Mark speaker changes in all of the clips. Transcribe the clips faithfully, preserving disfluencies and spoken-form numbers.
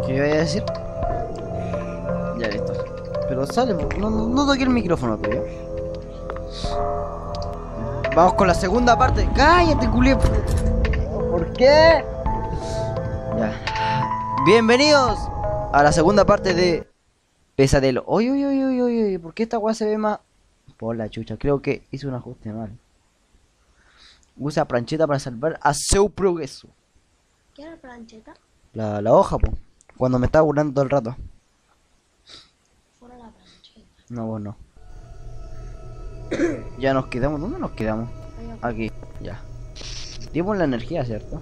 Speaker 1: ¿Qué iba a decir? Ya listo. Pero sale, no, no, no toqué el micrófono tuyo. Vamos con la segunda parte. ¡Cállate, culié! ¿Por qué? Ya. Bienvenidos a la segunda parte de Pesadelo. Oye, oye, oye, oye, oye, ¿por qué esta weá se ve más? Por la chucha, creo que hice un ajuste mal. Usa plancheta para salvar a su progreso.
Speaker 2: ¿Qué era plancheta?
Speaker 1: La, la hoja, po. Cuando me estaba burlando todo el rato.
Speaker 2: Fuera la plancheta.
Speaker 1: No, vos no. Ya nos quedamos. ¿Dónde nos quedamos? Aquí, ya. Dimos la energía, ¿cierto?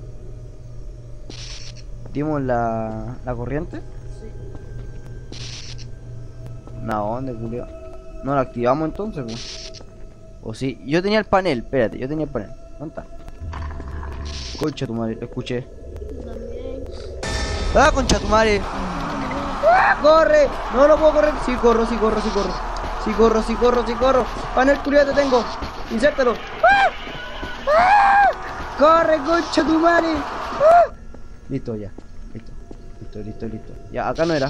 Speaker 1: Dimos la, la corriente.
Speaker 2: Sí.
Speaker 1: No, ¿dónde, culio? No la activamos entonces, pues. O sí, yo tenía el panel, espérate, yo tenía el panel. ¿Dónde está? Concha tu madre, escuché.
Speaker 2: Yo también.
Speaker 1: ¡Ah, concha tu madre! ¡Ah, corre! No, no puedo correr. Sí, corro, sí, corro, sí, corro. Sí, corro, sí, corro, sí, corro. Panel culiado te tengo. Insértalo. ¡Ah! ¡Ah! ¡Corre, concha tu madre! ¡Ah! Listo, ya. Listo. Listo, listo, listo. Ya, acá no era.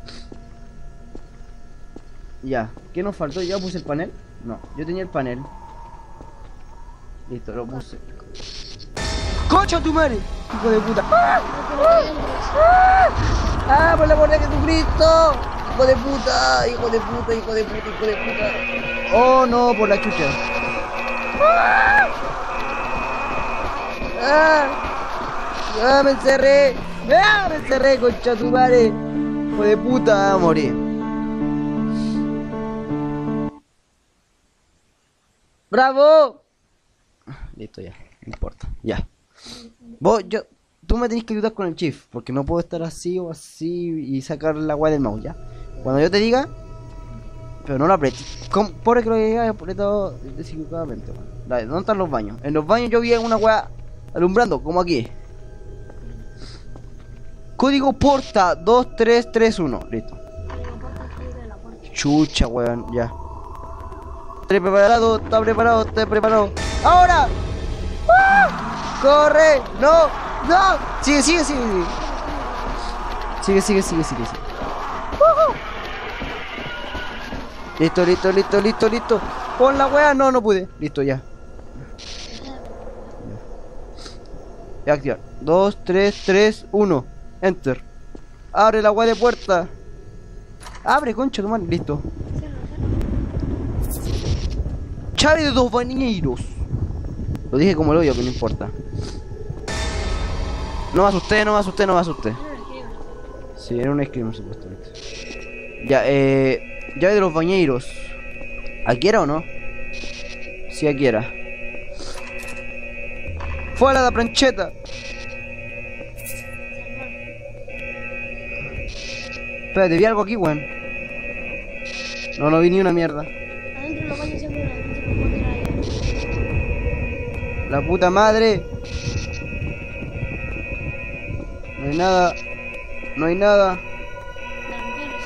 Speaker 1: Ya. ¿Qué nos faltó? ¿Ya puse el panel? No, yo tenía el panel. Listo, lo puse. ¡Concha tu madre! ¡Hijo de puta! ¡Ah! ¡Ah! ¡Ah! ¡Por la amor de Jesucristo! ¡Hijo de puta! ¡Hijo de puta! ¡Hijo de puta! ¡Hijo de puta! ¡Oh, no! Por la chucha. ¡Ah! ¡Ah! ¡Ah! ¡Me encerré! ¡Ah! ¡Me encerré, concha tu madre! ¡Hijo de puta! ¡Morí! ¡Bravo! Listo, ya. No importa. Ya. Vos, yo... Tú me tenés que ayudar con el shift, porque no puedo estar así o así y sacar la weá del mouse, ¿ya? Cuando yo te diga... Pero no lo apretes. ¿Cómo? Pobre que lo haya apretado desequivocadamente, man. Dale, ¿dónde están los baños? En los baños yo vi una weá alumbrando, como aquí. Código porta dos tres tres uno. Listo. Chucha, weón, ya. Estoy preparado, está preparado, está preparado. ¡Ahora! ¡Ah! ¡Corre! ¡No! ¡No! Sigue, sigue, sigue. Sigue, sigue, sigue, sigue, sigue. ¡Uh-huh! Listo, listo, listo, listo, listo. Pon la weá. No, no pude. Listo, ya. Ya activar. dos, tres, tres, uno. Enter. Abre la weá de puerta. Abre, concha tu madre. Listo. Chave de dos bañeros. Lo dije como el hoyo, que no importa. No me asusté, no me asusté, no me asusté. Sí, era un screamer supuestamente. Ya, eh... llave de los bañeros. ¿Aquí era o no? Sí, aquí era. ¡Fuera la plancheta! Espérate, vi algo aquí, weón. No, no vi ni una mierda.
Speaker 2: Adentro de los baños siempre la gente no puede ir allá.
Speaker 1: La puta madre. No hay nada. No hay nada.
Speaker 2: Las mujeres.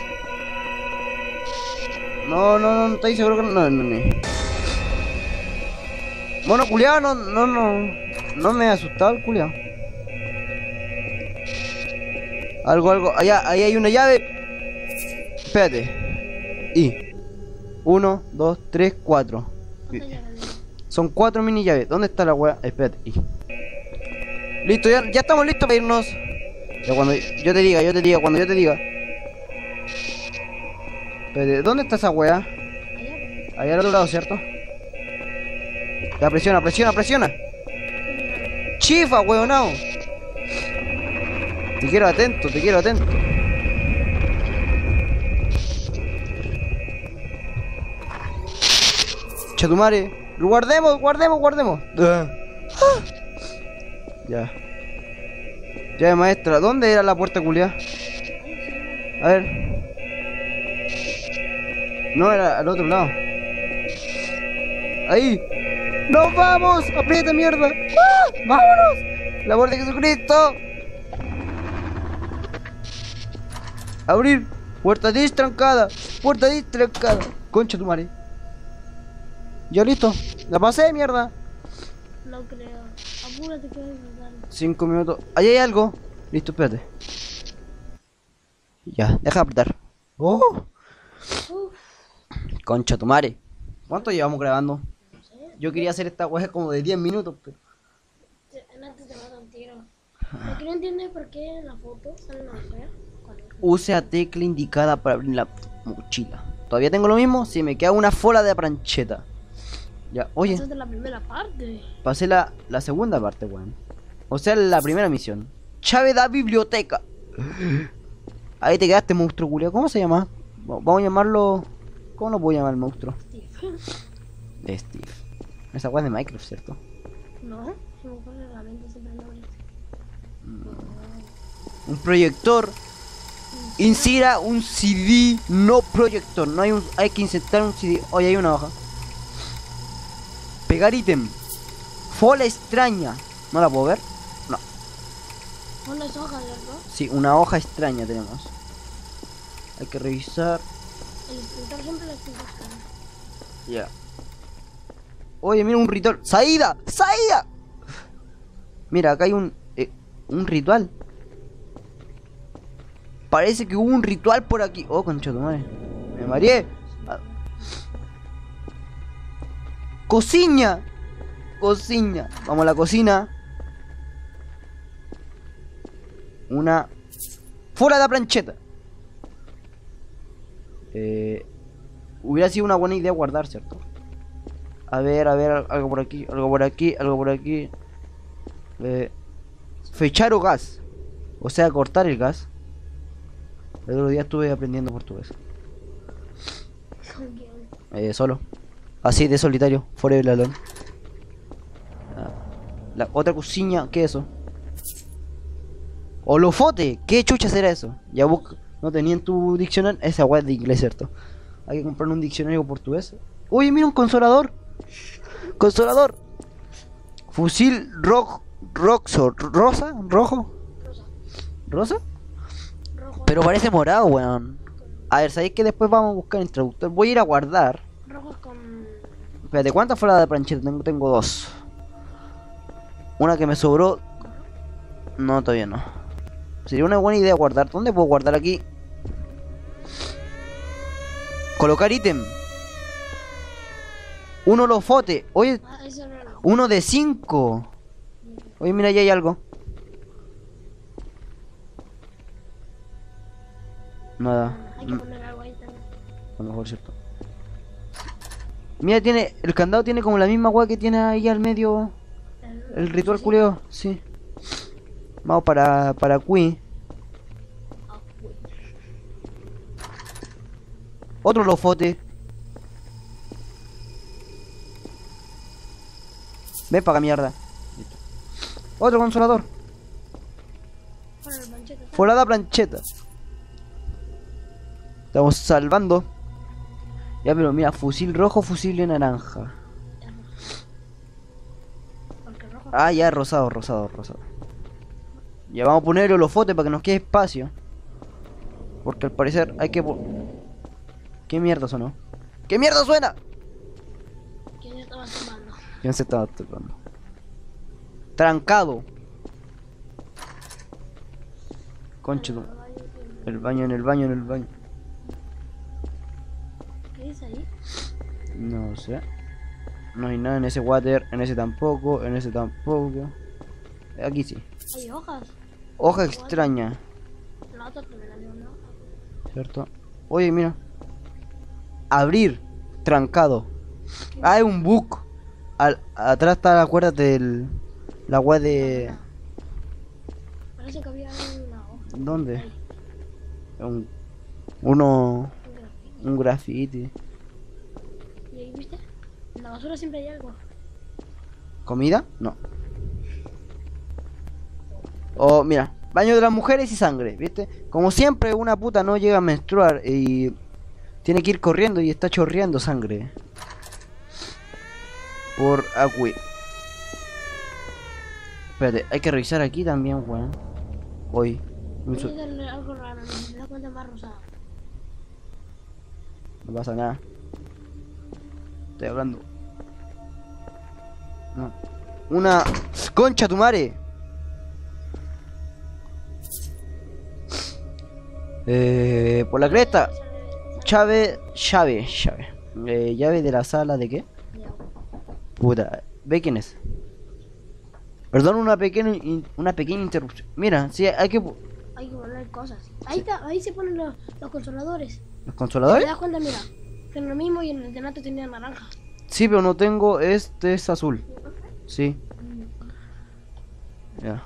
Speaker 1: No, no, no, no estoy seguro que no. No, no, no. Mono culiao, no, no, no. No me ha asustado el culiao. Algo, algo. Allá, ahí hay una llave. Espérate. Y. Uno, dos, tres, cuatro. Son cuatro mini llaves. ¿Dónde está la wea? Espérate. Y. Listo, ya, ya estamos listos para irnos. Ya cuando yo te diga, yo te diga, cuando yo te diga. Espérate, ¿dónde está esa wea? Allá al otro lado, ¿cierto? Ya, presiona, presiona, presiona. Chifa, weonao. Te quiero atento, te quiero atento. Chatumare. Guardemos, guardemos, guardemos. Ya. Ya, maestra, ¿dónde era la puerta culiá? A ver. No, era al otro lado. Ahí. ¡Nos vamos! ¡Aprieta mierda! ¡Ah! ¡Vámonos! ¡La puerta de Jesucristo! Abrir. Puerta distrancada. Puerta distrancada. Concha tu madre. Ya listo. La pasé, mierda.
Speaker 2: No creo. Apúrate que voy a matar.
Speaker 1: Cinco minutos. Ahí hay algo. Listo, espérate. Ya, deja de apretar. Oh,
Speaker 2: Uf,
Speaker 1: concha tu madre. ¿Cuánto llevamos grabando?
Speaker 2: no sé.
Speaker 1: Yo quería hacer esta weá como de diez minutos, pero...
Speaker 2: Te- Antes te mata un tiro. Lo que no entiendo es por qué en la foto sale una mujer. Cuando...
Speaker 1: Use la tecla indicada para abrir la mochila. ¿Todavía tengo lo mismo? Sí, me queda una fola de prancheta. Ya, oye,
Speaker 2: Esa es de la primera parte.
Speaker 1: pasé la, la segunda parte, weón. O sea, la primera misión. Chave da biblioteca. Ahí te quedaste, monstruo culiao. ¿Cómo se llama? Va- Vamos a llamarlo... ¿Cómo lo puedo llamar el monstruo?
Speaker 2: Steve.
Speaker 1: De Steve. Esa weá es de Minecraft, ¿cierto?
Speaker 2: No, se me ocurre la mente siempre no es.
Speaker 1: Un proyector. Insira un C D, no proyector. No hay un, hay que insertar un C D. Oye, hay una hoja. Pegar ítem. Fola extraña. ¿No la puedo ver? No.
Speaker 2: Pon las hojas, ¿verdad?
Speaker 1: Sí, una hoja extraña tenemos. Hay que revisar.
Speaker 2: El escritor siempre la estoy buscando.
Speaker 1: Ya. Oye, mira un ritual. ¡Saída! ¡Saída! Mira, acá hay un... eh, un ritual. Parece que hubo un ritual por aquí. Oh, concha tu madre. Me mareé. Ah. Cocina. Cocina. Vamos a la cocina. Una... Fuera de la plancheta. Eh... Hubiera sido una buena idea guardar, ¿cierto? A ver, a ver, algo por aquí, algo por aquí, algo por aquí. Eh, fechar o gas. O sea, cortar el gas. El otro día estuve aprendiendo portugués.
Speaker 2: ¿Con quién?
Speaker 1: Eh, solo. Así, de solitario. Forever alone. Ah, la otra cocina, ¿qué es eso? Holofote, ¿qué chucha será eso? Ya busca. No tenía en tu diccionario. Esa web de inglés, ¿cierto? Hay que comprar un diccionario portugués. Oye, mira un consolador. Consolador. Fusil rojo. Roxo. ¿Rosa? ¿Rojo?
Speaker 2: Rosa.
Speaker 1: ¿Rosa?
Speaker 2: Rojo.
Speaker 1: Pero parece morado, weón. A ver, ¿sabéis que después vamos a buscar el traductor? Voy a ir a guardar.
Speaker 2: Rojo es con...
Speaker 1: Espérate, ¿cuántas fuera de plancheta? Tengo, tengo dos. Una que me sobró. No, todavía no. Sería una buena idea guardar. ¿Dónde puedo guardar aquí? Colocar ítem. Un holofote. Oye,
Speaker 2: Ah, eso no lo...
Speaker 1: uno de cinco. Oye, mira, ya hay algo. Nada.
Speaker 2: Hay que
Speaker 1: Mm,
Speaker 2: poner algo ahí también.
Speaker 1: a lo mejor cierto. Mira, tiene. El candado tiene como la misma weá que tiene ahí al medio. El ritual
Speaker 2: sí.
Speaker 1: culeo. Sí. Vamos para. para Qui.
Speaker 2: Ah, uy.
Speaker 1: Otro holofote. Ven para acá, mierda. Listo. Otro consolador.
Speaker 2: Pon el manchete.
Speaker 1: Fuera de la plancheta. Estamos salvando. Ya, pero mira, fusil rojo, fusil de naranja.
Speaker 2: Porque rojo...
Speaker 1: Ah, ya, rosado, rosado, rosado. Ya vamos a poner el holofote para que nos quede espacio. Porque al parecer hay que... po- ¿Qué mierda sonó? ¿Qué mierda suena?
Speaker 2: ¿Quién estaba tomando?
Speaker 1: ¿Quién se estaba tocando? Trancado. Concha tu- El baño, en el baño, en el baño.
Speaker 2: ¿Qué dice ahí?
Speaker 1: No sé. No hay nada en ese water, en ese tampoco, en ese tampoco. Aquí sí.
Speaker 2: Hay hojas.
Speaker 1: Hoja extraña,
Speaker 2: La otra también la dio una hoja.
Speaker 1: ¿cierto? Oye, mira. Abrir. Trancado. Ah, hay un bug. Al, atrás está la cuerda del... La web de...
Speaker 2: Parece que había una hoja.
Speaker 1: ¿Dónde?
Speaker 2: Ahí,
Speaker 1: Un... Uno...
Speaker 2: un grafito.
Speaker 1: Un graffiti.
Speaker 2: ¿Y ahí viste? En la basura siempre hay algo.
Speaker 1: ¿Comida? No. Oh, mira. Baño de las mujeres y sangre, ¿viste? Como siempre, una puta no llega a menstruar y... Tiene que ir corriendo y está chorreando sangre. Por aquí. Espérate, hay que revisar aquí también, weón. Hoy.
Speaker 2: Voy a darle algo raro, no me da cuenta más rosada.
Speaker 1: No pasa nada. Estoy hablando. No. Una... ¡Concha tu madre! Eh, por la cresta. Llave, llave, llave. Eh, llave de la sala de qué? Puta, ¿ve quién es? Perdón, una pequeña in- una pequeña interrupción. Mira, sí, hay que...
Speaker 2: Hay que poner cosas. Ahí está, ahí se ponen los, los consoladores.
Speaker 1: ¿Los
Speaker 2: ¿Te
Speaker 1: consoladores?
Speaker 2: das cuenta? Mira, que en lo mismo y en el de Nato tenía naranja.
Speaker 1: Sí, pero no tengo, este es azul. Sí. Ya.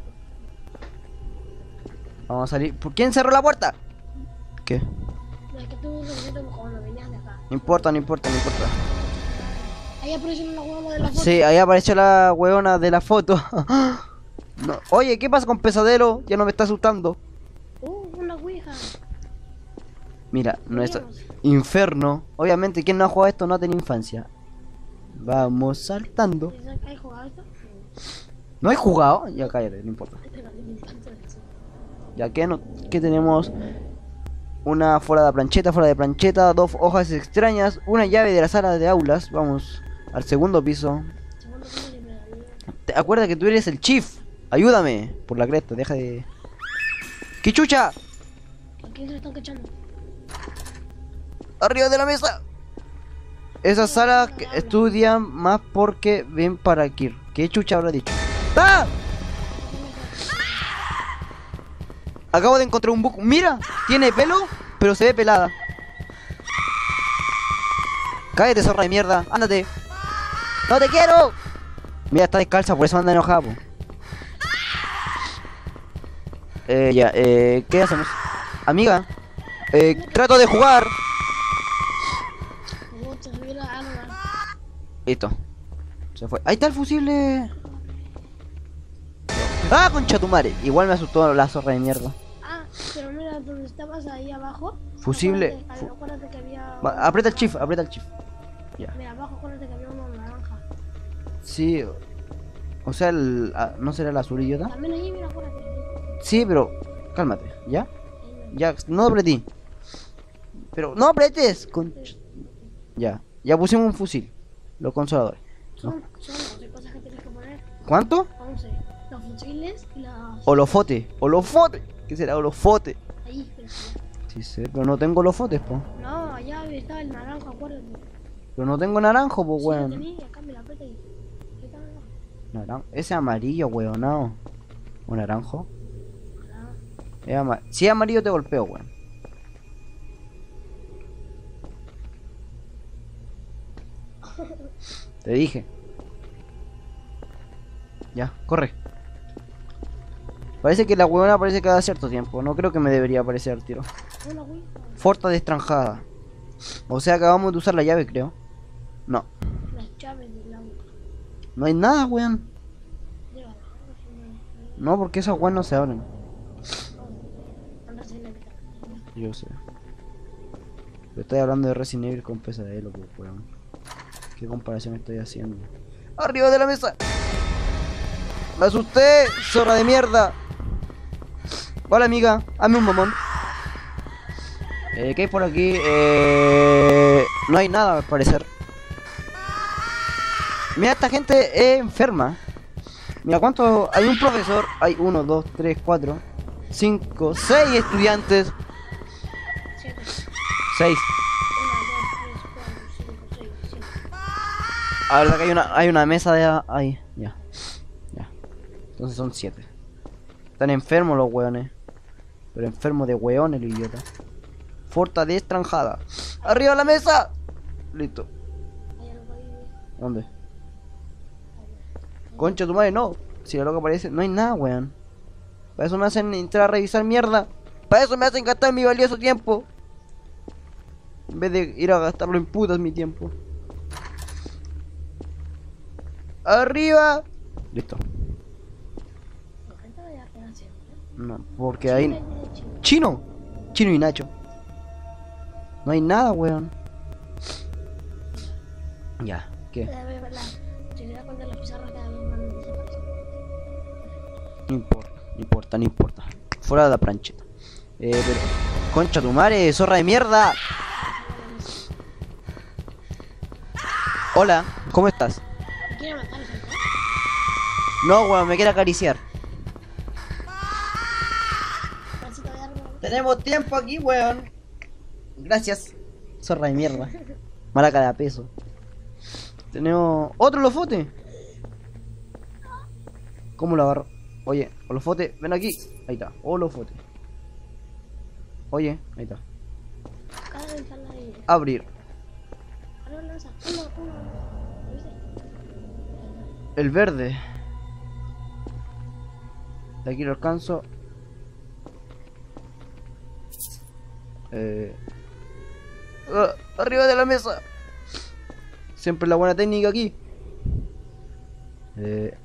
Speaker 1: Vamos a salir. ¿Por quién cerró la puerta? ¿Qué?
Speaker 2: No, es que tú lo viste cuando venías de acá.
Speaker 1: No importa, no importa, no importa.
Speaker 2: Ahí apareció una hueva de la foto.
Speaker 1: Sí, ahí apareció la huevona de la foto. No. Oye, ¿qué pasa con Pesadelo? Ya no me está asustando.
Speaker 2: Uh, una ouija.
Speaker 1: Mira, nuestro
Speaker 2: Juguemos.
Speaker 1: infierno. Obviamente, quien no ha jugado esto no ha tenido infancia. Vamos saltando.
Speaker 2: ¿Has jugado esto?
Speaker 1: ¿No he jugado? Ya cállate, no importa.
Speaker 2: Pero me encanta eso.
Speaker 1: Ya que no, que tenemos una fuera de plancheta, fuera de plancheta, dos hojas extrañas, una llave de la sala de aulas. Vamos al segundo piso.
Speaker 2: Segundo piso siempre la vida.
Speaker 1: ¿Te acuerdas que tú eres el chief? Ayúdame. Por la cresta, deja de... ¡Qué chucha!
Speaker 2: ¿A quién se le están cachando?
Speaker 1: ¡Arriba de la mesa! Esas salas que estudian más porque ven para aquí. ¿Qué chucha habrá dicho? ¡Ah! Acabo de encontrar un bug. Mira, tiene pelo, pero se ve pelada. Cállate, zorra de mierda. Ándate. ¡No te quiero! Mira, está descalza, por eso anda enojada, po. Eh, ya, eh, ¿qué hacemos? Amiga, eh, trato de jugar.
Speaker 2: Puta, subí la arma.
Speaker 1: Listo. Se fue. Ahí está el fusible. ¡Ah, concha tu madre! Igual me asustó la zorra de mierda.
Speaker 2: Ah, pero mira, donde estabas ahí abajo.
Speaker 1: Fusible.
Speaker 2: Acuérdate,
Speaker 1: Fu-
Speaker 2: acuérdate que había.
Speaker 1: Va, aprieta el shift, aprieta el shift. Ya.
Speaker 2: Mira, abajo acuérdate que había uno naranja.
Speaker 1: Sí. O sea, el, ah, ¿no será el azul idiota?
Speaker 2: También ahí, mira, acuérdate.
Speaker 1: Sí, pero cálmate, ¿ya?
Speaker 2: Ahí no.
Speaker 1: Ya, no apretí. Pero no apretes. Concha. Ya, ya pusimos un fusil. Los consoladores.
Speaker 2: Son, son once cosas que tienes que poner.
Speaker 1: ¿Cuánto?
Speaker 2: once. Los fusiles y las.
Speaker 1: Holofote. Holofote. ¿Qué será holofote?
Speaker 2: Ahí, pero.
Speaker 1: Sí, sé, pero no tengo holofotes, po.
Speaker 2: No, allá estaba el naranja, acuérdate.
Speaker 1: Pero no tengo naranjo, po,
Speaker 2: Sí, lo
Speaker 1: weón.
Speaker 2: tenía, acá me la aprieta y. Ahí está, mira.
Speaker 1: Naran- Ese amarillo, weón, no. ¿O naranjo?
Speaker 2: Ah,
Speaker 1: Es ama- si es amarillo te golpeo, weón. Te dije. Ya, corre. Parece que la weona aparece cada cierto tiempo. No creo que me debería aparecer al tiro.
Speaker 2: una ouija.
Speaker 1: Forta de estranjada. O sea, acabamos de usar la llave, creo. No,
Speaker 2: Las llaves del auto.
Speaker 1: no hay nada, weón.
Speaker 2: Llévala.
Speaker 1: No, porque esas weas no se abren.
Speaker 2: Andas en la mitad.
Speaker 1: Yo sé. Pero estoy hablando de Resident Evil con Pesadelo, pues, weón. ¿Qué comparación estoy haciendo? ¡Arriba de la mesa! ¡Me asusté! ¡Zorra de mierda! Hola, amiga. Hazme un mamón. Eh, ¿qué hay por aquí? Eh... No hay nada, al parecer. Mira, esta gente es enferma. Mira, ¿cuánto? Hay un profesor. Hay uno, dos, tres, cuatro, cinco, seis estudiantes.
Speaker 2: Siete.
Speaker 1: Seis.
Speaker 2: Una, dos, tres, cuatro, cinco, seis, siete.
Speaker 1: A ver, acá hay una, hay una mesa de ahí. Ya. Ya. Entonces son siete. Están enfermos los weones. Pero enfermos de weones, el idiota. Forta de estranjada. ¡Arriba la mesa! Listo.
Speaker 2: Hay algo ahí.
Speaker 1: ¿Dónde? Concha tu madre, no. Si la loca aparece, no hay nada, weón. Para eso me hacen entrar a revisar mierda. Para eso me hacen gastar mi valioso tiempo. En vez de ir a gastarlo en putas mi tiempo. ¡Arriba! Listo.
Speaker 2: La gente va a llegar a hacer, ¿eh?
Speaker 1: No, porque ahí...
Speaker 2: Chile, chile.
Speaker 1: ¡Chino! Chino y Nacho. No hay nada, weón. Ya, ¿qué?
Speaker 2: Cada vez la- Si te das cuenta, las pizarras cada vez van desapareciendo.
Speaker 1: No importa, no importa, no importa. Fuera de la plancheta. Eh, pero... Concha tu madre, zorra de mierda. Hola, ¿cómo estás?
Speaker 2: ¿Me quiere matar ese ¿no?
Speaker 1: No, weón, me quiere acariciar.
Speaker 2: Parece que voy a dar una-
Speaker 1: Tenemos tiempo aquí, weón. Gracias. Zorra de mierda. Maraca de a peso. Tenemos otro lofote. ¿Cómo lo agarro? Oye, Olofote, ven aquí. Ahí está, Olofote. Oye, ahí está.
Speaker 2: Cada ventana ahí.
Speaker 1: Abrir.
Speaker 2: Ahora lanza. Uno, uno. ¿Lo viste?
Speaker 1: El verde. De aquí lo alcanzo. Eh... ah, arriba de la mesa. Siempre la buena técnica aquí. Eh...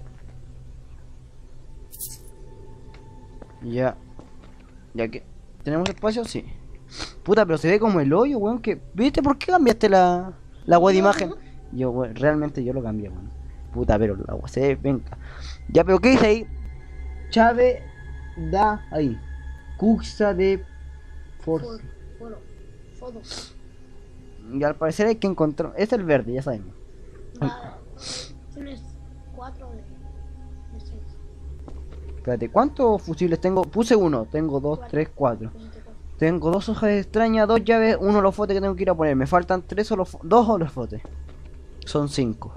Speaker 1: Ya. Ya que... ¿Tenemos espacio? Sí. Puta, pero se ve como el hoyo, weón. Que... ¿Viste por qué cambiaste la... La web de imagen? Yo, weón, realmente yo lo cambié, weón. Puta, pero la web se ve... Venga. Ya, pero ¿qué dice ahí? Chave da ahí. Cuxa de... Force.
Speaker 2: Foro. Foro.
Speaker 1: Y al parecer hay que encontrar... Es el verde, ya sabemos.
Speaker 2: Va, tienes cuatro de, de seis.
Speaker 1: Espérate, ¿cuántos fusibles tengo? Puse uno. Tengo dos,
Speaker 2: Cuatro.
Speaker 1: tres, cuatro.
Speaker 2: veinticuatro.
Speaker 1: Tengo dos hojas extrañas, dos llaves, uno holofote que tengo que ir a poner. Me faltan tres holofo- dos holofotes. Son cinco.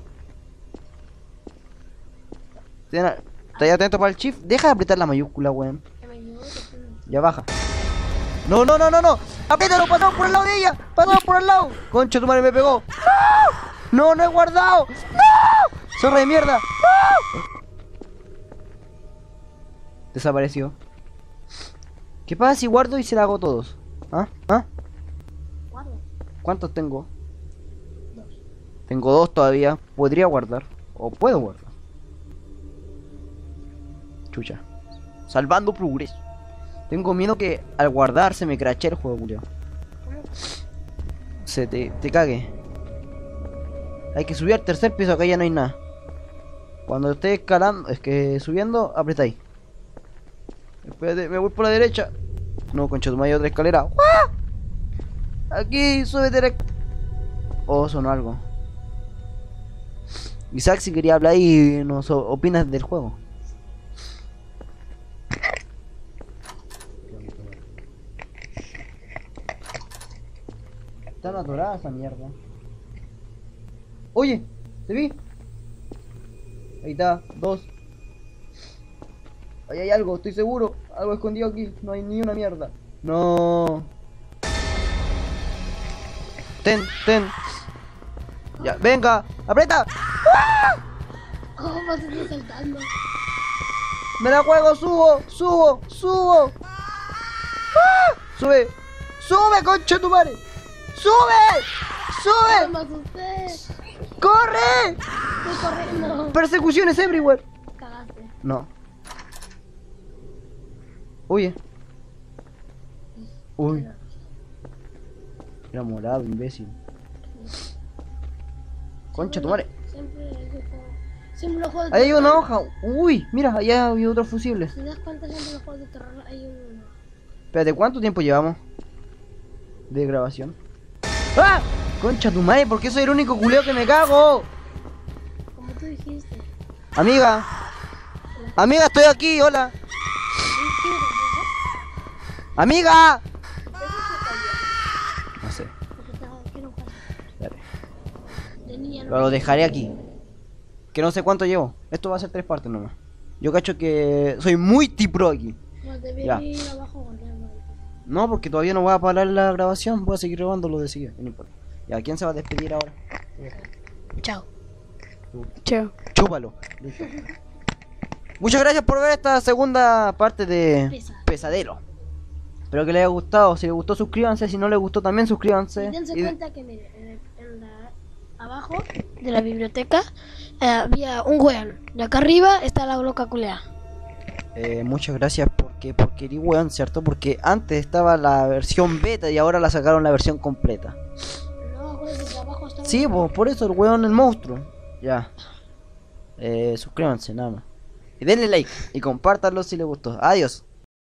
Speaker 1: Ten- ¿Estás atento para el shift? Deja de apretar la mayúscula, weón.
Speaker 2: Que me ayudó, que tú-
Speaker 1: Ya baja. No, no, no, no, no. Apriétalo, pasamos por el lado de ella. Pasamos por el lado. Concha, tu madre me pegó. No, no, no he guardado. No. Zorra de mierda. No. Desapareció. ¿Qué pasa si guardo y se la hago todos? ¿Ah? ¿Ah?
Speaker 2: Cuatro.
Speaker 1: ¿Cuántos tengo?
Speaker 2: Dos.
Speaker 1: Tengo dos todavía. Podría guardar. O puedo guardar. Chucha. Salvando progreso. Tengo miedo que al guardar se me crachee el juego, Julio.
Speaker 2: ¿Cómo?
Speaker 1: Se te, te cague. Hay que subir al tercer piso, acá ya no hay nada. Cuando esté escalando, es que subiendo, apretáis. Espérate, me voy por la derecha. No, concha, tu madre, hay otra escalera. ¡Guau! Aquí, súbete. la- Oh, sonó algo. Isaac, si quería hablar y nos o- opinas del juego. Están atoradas esa mierda. Oye, ¿te vi? Ahí está, dos. Ahí hay algo, estoy seguro. Algo escondido aquí. No hay ni una mierda. No. Ten, ten. Ya, venga, aprieta.
Speaker 2: ¿Cómo vas a estar saltando?
Speaker 1: Me la juego, subo, subo, subo. ¡Ah! Sube, sube, concha tu madre. Sube, sube,
Speaker 2: Me asusté.
Speaker 1: corre.
Speaker 2: Estoy corriendo.
Speaker 1: Persecuciones everywhere.
Speaker 2: Cagaste.
Speaker 1: No. Oye. Uy. Era morado, imbécil. Concha tu madre.
Speaker 2: Siempre el juego. Siempre los juegos de
Speaker 1: Ahí hay una
Speaker 2: terror-
Speaker 1: hoja. Uy, mira, allá hay otros fusibles.
Speaker 2: Si te das cuenta, siempre en los juegos de terror hay un.
Speaker 1: Espérate, ¿cuánto tiempo llevamos de grabación? ¡Ah! Concha tu madre, ¿por qué soy el único culeo que me cago?
Speaker 2: Como tú dijiste.
Speaker 1: Amiga. Amiga, estoy aquí, hola. Amiga. No sé.
Speaker 2: Porque estaba aquí en un juego.
Speaker 1: Espérate.
Speaker 2: De niña
Speaker 1: Pero lo dejaré aquí. Que no sé cuánto llevo. Esto va a ser tres partes nomás. Yo cacho que soy muy tipro aquí.
Speaker 2: No,
Speaker 1: Ya.
Speaker 2: debería ir abajo o arriba.
Speaker 1: No, porque todavía no voy a parar la grabación. Voy a seguir grabando lo de seguir. No importa. Ya, ¿quién se va a despedir ahora?
Speaker 2: Chao.
Speaker 1: Tú.
Speaker 2: Chao.
Speaker 1: Chúpalo. Listo. Muchas gracias por ver esta segunda parte de
Speaker 2: Pesa.
Speaker 1: Pesadelo. Espero que les haya gustado. Si les gustó, suscríbanse. Si no les gustó, también suscríbanse.
Speaker 2: Y dense
Speaker 1: Y-
Speaker 2: cuenta que mire, en, el- en la, abajo de la biblioteca eh, había un weón. Y acá arriba está la loca culea.
Speaker 1: Eh, muchas gracias porque porque eres weón, ¿cierto? Porque antes estaba la versión beta y ahora la sacaron la versión completa.
Speaker 2: No, acuérdate que abajo está.
Speaker 1: Sí, pues por eso el weón el monstruo. Ya. Eh, suscríbanse, nada más. Y denle like y compártanlo si les gustó. Adiós.